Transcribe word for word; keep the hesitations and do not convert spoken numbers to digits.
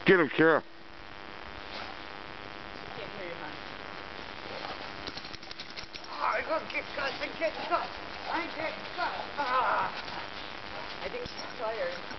Get him, Kara. Can't hear you, hon. Oh, I'm gonna get cut. I'm getting cut. I'm getting cut. Ah. I think she's tired.